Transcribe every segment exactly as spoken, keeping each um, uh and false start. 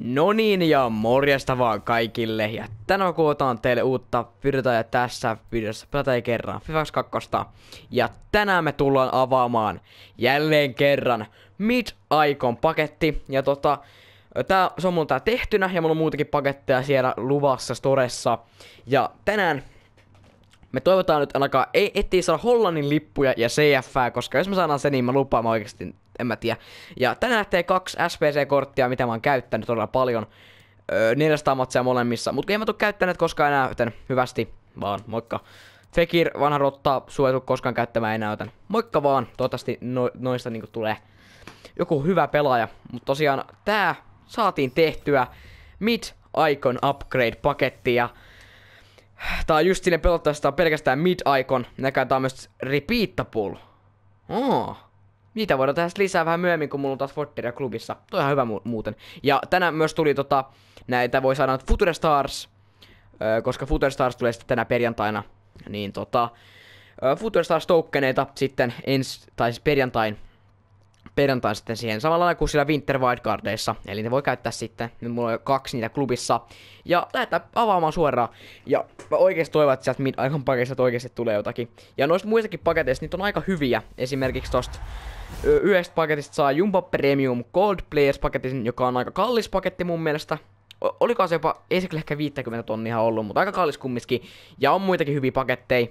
No niin, ja morjesta vaan kaikille, ja tänään kuotaan teille uutta videota, ja tässä videossa pelataan kerran FIFA kaksi. Ja tänään me tullaan avaamaan jälleen kerran Mid-Icon paketti, ja tota, tää, se on mulla tää tehtynä, ja mulla on muutakin paketteja siellä luvassa storessa. Ja tänään me toivotaan nyt ainakaan, ei, ettei saa Hollannin lippuja ja C F:ää, koska jos me saadaan se, niin mä lupaan, mä oikeesti en mä tiedä. Ja tänään lähtee kaksi S P C-korttia, mitä mä oon käyttänyt todella paljon. Öö, neljäsataa matseja molemmissa, mutta en mä tuu käyttänyt koskaan enää, joten hyvästi vaan, moikka. Fekir, vanha rotta, sua ei tuu koskaan käyttämään enää, joten moikka vaan. Toivottavasti no, noista niinku tulee joku hyvä pelaaja. Mutta tosiaan tää saatiin tehtyä Mid-Icon upgrade-paketti ja tää on just sinne pelottavasti, tää on pelkästään Mid-Icon. Näkää tää on myös repeatable. Oh. Niitä voidaan tehdä lisää vähän myöhemmin, kun mulla on taas Forteria klubissa. Toi on ihan hyvä mu muuten. Ja tänään myös tuli tota, näitä voi saada Future Stars, öö, koska Future Stars tulee sitten tänä perjantaina. Niin tota, öö, Future Stars tokeneita sitten ens, tai siis perjantain, perjantain sitten siihen samalla lailla kuin sillä Winter Wildcardeissa. Eli ne voi käyttää sitten, nyt mulla on jo kaksi niitä klubissa. Ja lähdetään avaamaan suoraan. Ja mä oikeesti toivon, että sieltä Mid-Icon paketista oikeesti tulee jotakin. Ja noista muistakin paketeista, niitä on aika hyviä. Esimerkiksi tosta yhdestä paketista saa Jumbo Premium Gold Players paketin, joka on aika kallis paketti mun mielestä. O Oliko se jopa, ei se kyllä ehkä viisikymmentä tonnia ollut, mutta aika kallis kumminkin. Ja on muitakin hyviä paketteja.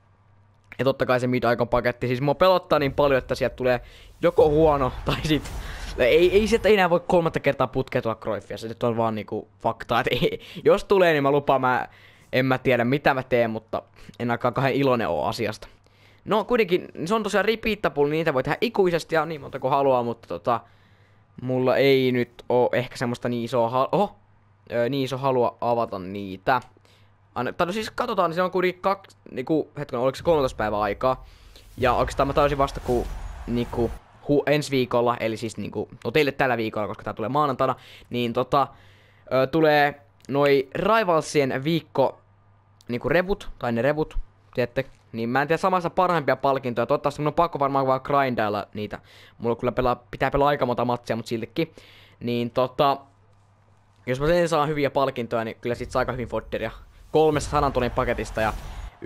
Ja totta kai se Mid-Icon paketti, siis mua pelottaa niin paljon, että sieltä tulee joko huono, tai sit ei, ei sieltä enää voi kolmatta kertaa putkeutua Cruyffia, se nyt on vaan niinku faktaa, että ei, jos tulee, niin mä lupaan, mä en mä tiedä mitä mä teen, mutta en ainakaan kahden iloinen oo asiasta. No kuitenkin, se on tosiaan repeatable, niin niitä voi tehdä ikuisesti ja niin monta kuin haluaa, mutta tota, mulla ei nyt oo ehkä semmoista niin isoa, ha oho, öö, niin iso halua avata niitä. Tai no siis katsotaan, niin se on kuitenkin kaksi, niinku, hetken, oliko se kolmetoista päivää aikaa. Ja oikeastaan mä taisin vasta ku, niinku, hu, ensi viikolla, eli siis niinku, no teille tällä viikolla, koska tää tulee maanantaina, niin tota, ö, tulee noi Rivalsien viikko, niinku revut, tai ne revut, tiedätte, niin mä en tiedä samassa parhaimpia palkintoja, toivottavasti mun on pakko varmaan vaan grindailla niitä. Mulla kyllä pelaa, pitää pelaa aika monta matsia, mut siltikin. Niin tota, jos mä sen saan hyviä palkintoja, niin kyllä sit saa aika hyvin fodderia. kolmesadan tonnin paketista ja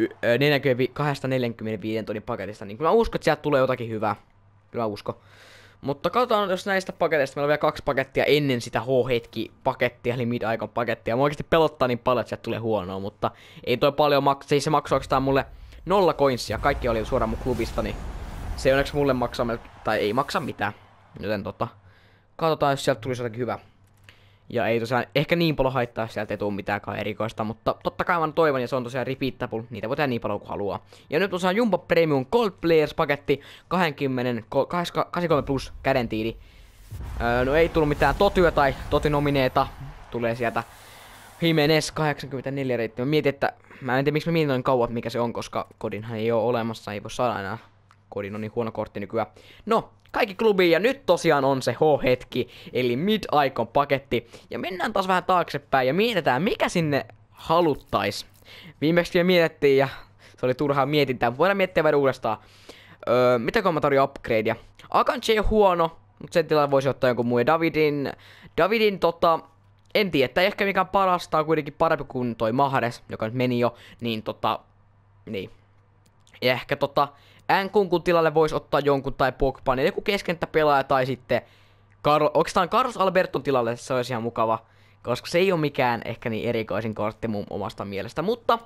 kaksisataaneljäkymmentäviisi tonnin paketista, niin kyllä mä uskon, että sieltä tulee jotakin hyvää. Kyllä mä uskon. Mutta katsotaan, jos näistä paketeista, meillä on vielä kaksi pakettia ennen sitä H-hetki-pakettia, eli Mid-Icon pakettia. Mä oikeesti pelottaa niin paljon, että sieltä tulee huonoa, mutta ei toi paljon maksa, siis se maksoi oikeastaan mulle nolla coinsia, kaikki oli suoraan mun klubista, niin se onneksi mulle maksaa, tai ei maksa mitään. Joten tota, katsotaan, jos sieltä tulisi jotakin hyvää. Ja ei tosiaan ehkä niin paljon haittaa, jos sieltä ei tuu mitäänkään erikoista, mutta totta kai mä toivon, ja se on tosiaan repeatable, niitä voi tehdä niin paljon kuin haluaa. Ja nyt tosiaan Jumbo Premium Gold Players paketti, kaksikymmentä, kahdeksankymmentäkolme plus kädentiili. Öö, no ei tullut mitään totyä tai totinomineeta, tulee sieltä Jimenez kahdeksankymmentäneljä reitti. Mä mietin, että mä en tiedä miksi mä mietin noin kauan, mikä se on, koska kodinhan ei oo olemassa, ei voi saada enää. Kodin on niin huono kortti nykyään. No, kaikki klubiin ja nyt tosiaan on se H-hetki, eli Mid-Icon paketti. Ja mennään taas vähän taaksepäin ja mietitään, mikä sinne haluttais. Viimeksi vielä mietittiin ja se oli turhaa mietintää, mutta voidaan miettiä vähän uudestaan. Öö, mitäkö mä tarjoan upgradea? Akanji ei ole huono, mutta sen tilalle voisi ottaa jonkun muun. Davidin, Davidin tota, en tiedä, että ei ehkä mikään parasta, on kuitenkin parempi kuin toi Mahrez, joka nyt meni jo, niin tota, niin. Ja ehkä tota, Nkunkun tilalle voisi ottaa jonkun tai Pogba, niin joku keskenttäpelaaja tai sitten Kar oikeastaan Carlos Alberton tilalle se olisi ihan mukava, koska se ei ole mikään ehkä niin erikoisin kortti mun omasta mielestä, mutta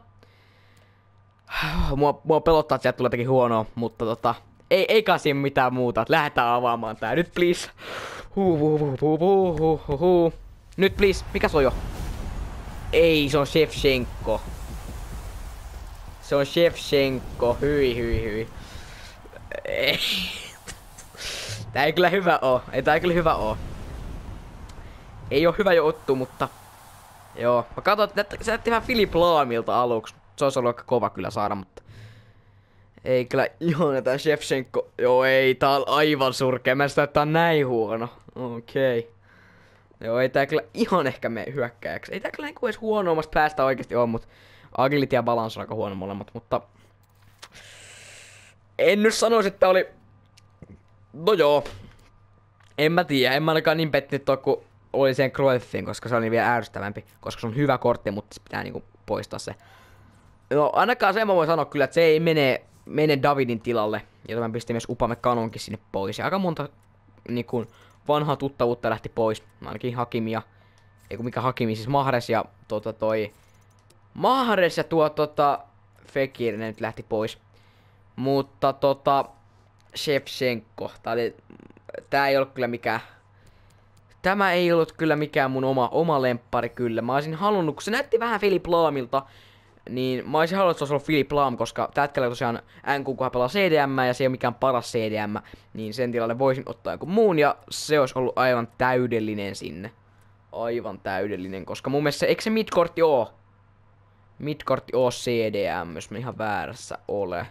mua, mua pelottaa, että sieltä tulee jotakin huonoa, mutta tota, ei, ei kai siinä mitään muuta, että lähdetään avaamaan tää nyt please. Huu, huu, huu, huu, huu, huu, huu, huu. Nyt please, mikä se on jo? Ei, se on Shevchenko. Se on Shevchenko, hyi hyi hyi. Ei. Tää ei kyllä hyvä oo, ei tää ei kyllä hyvä oo. Ei oo hyvä jo ottu, mutta joo. Mä katsoin, että se näytti vähän Philip Laamilta aluksi. Se olisi ollut aika kova kyllä saada, mutta ei kyllä ihan tää Shevchenko. Joo ei, tää on aivan surkea. Mä sitä, että tää on näin huono. Okei. Okay. Joo, ei tää kyllä ihan ehkä mene hyökkääjäksi. Ei tää kyllä niinku edes huonommasta päästä oikeesti oo, mut agility ja balance on aika huono molemmat, mutta en nyt sanoisi, että oli, no joo, en mä tiedä, en mä ainakaan niin pettynyt oo, kun oli sen Cruyffin, koska se oli vielä ärsyttävämpi, koska se on hyvä kortti, mutta se pitää niinku poistaa se. No ainakaan sen mä voin sanoa kyllä, että se ei mene, mene Davidin tilalle, jota mä pistin myös Upamekanonkin sinne pois. Ja aika monta niinku vanhaa tuttavuutta lähti pois, ainakin Hakimia, eiku mikä Hakimi, siis Mahrez ja tota toi... Mahrez ja tuo tota... Fekir, ne nyt lähti pois. Mutta tota... Shevchenko, tää oli... Tää ei ollut kyllä mikään... Tämä ei ollut kyllä mikään mun oma, oma lemppari kyllä. Mä olisin halunnut, kun se näytti vähän Philipp Lahmilta, niin mä olisin halunnut, että se olisi ollut Philipp Lahm, koska tällä hetkellä tosiaan N Q, kun pelaa C D M ja se ei ole mikään paras C D M, niin sen tilalle voisin ottaa jonkun muun ja se olisi ollut aivan täydellinen sinne. Aivan täydellinen, koska mun mielestä se, eikö se midkortti oo? Midkortti oo C D M, jos mä ihan väärässä ole.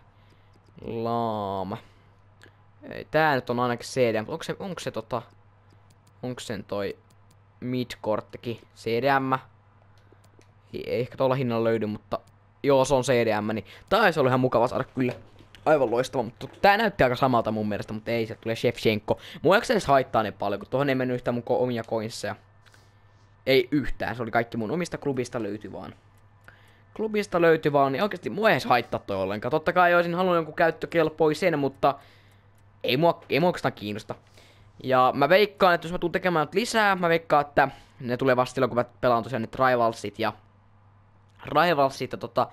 Laama. Ei, tää nyt on ainakin C D M, onko se, onko se tota... Onko sen toi midkorttikin C D M? Ei ehkä tuolla hinnalla löydy, mutta joo, se on C D M, niin taisi olla ihan mukava saada kyllä. Aivan loistava, mutta tää näytti aika samalta mun mielestä, mutta ei, sieltä tulee Shevchenko. Mua eikö se edes haittaa niin paljon, kun tuohon ei mennyt yhtään mun omia coinsseja. Ei yhtään, se oli kaikki mun omista klubista löyty vaan. Klubista löyty vaan, niin oikeesti mua ei edes haittaa toi ollenkaan. Totta kai olisin halunnut jonkun käyttökelpoisen, mutta ei mua, ei mua oikeastaan kiinnosta. Ja mä veikkaan, että jos mä tuun tekemään nyt lisää, mä veikkaan, että ne tulee vasta silloin, kun mä pelaan tosiaan nyt Rivalsit ja... Rivalsit ja tota...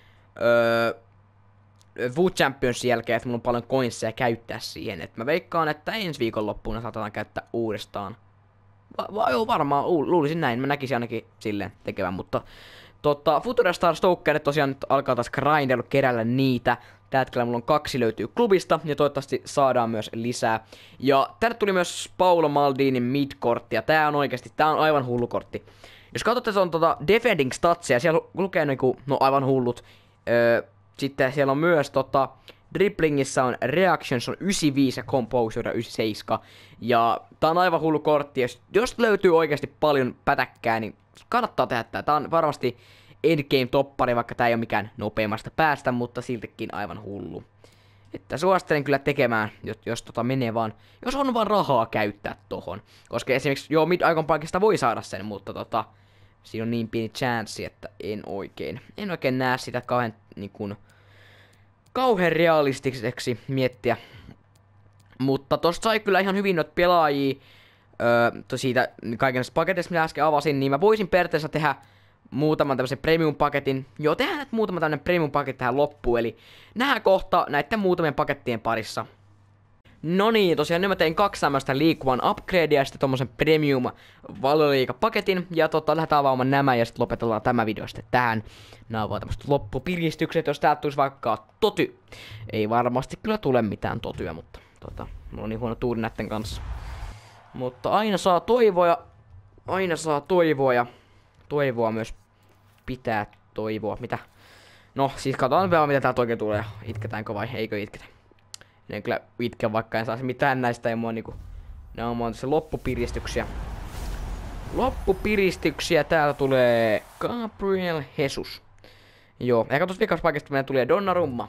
Öö... Wood Championsin jälkeen, että mulla on paljon coinseja käyttää siihen. Et mä veikkaan, että ensi viikon loppuun saatetaan käyttää uudestaan. Va, va joo, varmaan, u, luulisin näin. Mä näkisin ainakin silleen tekevän, mutta... Tota, Future Star Stoker tosiaan nyt alkaa taas grindailu kerällä niitä. Tällä hetkellä mulla on kaksi löytyy klubista ja toivottavasti saadaan myös lisää. Ja tänne tuli myös Paolo Maldinin midkortti ja tää on oikeesti, tää on aivan hullu kortti. Jos katsotte, se on tota Defending Statsia, siellä lukee niinku, no aivan hullut. Öö, sitten siellä on myös tota, Dribblingissa on Reactions on yhdeksänkymmentäviisi ja Composure yhdeksänkymmentäseitsemän. Ja tää on aivan hullu kortti, jos, jos löytyy oikeesti paljon pätäkkää, niin kannattaa tehdä tää. Tää on varmasti endgame-toppari, vaikka tää ei ole mikään nopeimmasta päästä, mutta siltikin aivan hullu. Että suosittelen kyllä tekemään, jos, jos tota menee vaan, jos on vaan rahaa käyttää tohon. Koska esimerkiksi, joo, mid-icon paikista voi saada sen, mutta tota, siinä on niin pieni chanssi, että en oikein, en oikein näe sitä kauhean, niin kuin, kauhean realistiseksi miettiä. Mutta tosta sai kyllä ihan hyvin noita pelaajia, öö, siitä kaikenlaisista paketeista, mitä äsken avasin, niin mä voisin periaatteessa tehdä muutaman tämmösen premium-paketin. Joo, tehdään nyt muutama tämmönen premium-paketti tähän loppuun, eli nähdään kohta näiden muutamien pakettien parissa. No niin, tosiaan nyt mä tein kaksi tämmöstä liikkuvan upgradea ja sitten tommosen premium valoliikapaketin. Ja tota, lähdetään avaamaan nämä ja sitten lopetellaan tämä video sitten tähän. Nää on vaan tämmöset loppupiristykset, jos täältä tulisi vaikka toty. Ei varmasti kyllä tule mitään totyä, mutta tota, mulla on niin huono tuuri näitten kanssa. Mutta aina saa toivoa ja aina saa toivoa ja toivoa myös pitää toivoa. Mitä? No, siis katsotaan vielä mitä täältä oikein tulee. Itketäänkö vai eikö itketä? En kyllä itke, vaikka en saisi mitään näistä. Ei mua niinku... Nää on vaan tässä loppupiristyksiä. Loppupiristyksiä. Täältä tulee Gabriel Jesus. Joo, ja tuossa viikassa paikasta meidän tulee Donnarumma.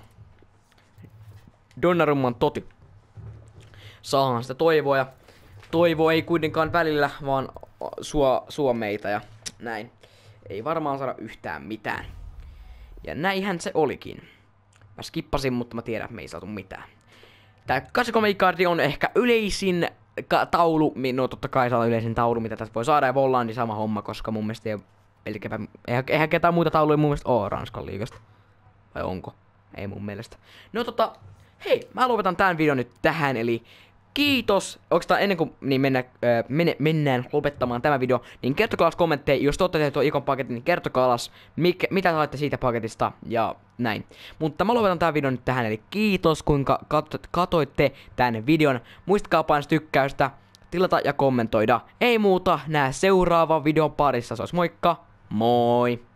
Donnarumman toty. Saahan sitä toivoa ja... Toivo ei kuitenkaan välillä, vaan suo, suomeita ja näin. Ei varmaan saada yhtään mitään. Ja näinhän se olikin. Mä skippasin, mutta mä tiedän, että me ei saatu mitään. Tää kahdeksankymmentäkolme ikardi on ehkä yleisin taulu. No totta kai saa yleisin taulu, mitä tästä voi saada. Ja Vollandi sama homma, koska mun mielestä ei ole... Eihän, eihän ketään muita tauluja mun mielestä oo Ranskan liigasta. Vai onko? Ei mun mielestä. No tota... Hei, mä lopetan tämän videon nyt tähän, eli... Kiitos! Oikeastaan ennen kuin niin mennä, äh, menne, mennään lopettamaan tämä video, niin kertokaa alas kommentteja, jos te olette tehneet tuon ikon paketin, niin kertokaa alas, mikä, mitä saatte siitä paketista ja näin. Mutta mä lopetan tämän videon nyt tähän, eli kiitos kuinka katot, katoitte tämän videon. Muistakaa painaa tykkäystä, tilata ja kommentoida. Ei muuta, nää seuraavan videon parissa, se olisi moikka, moi!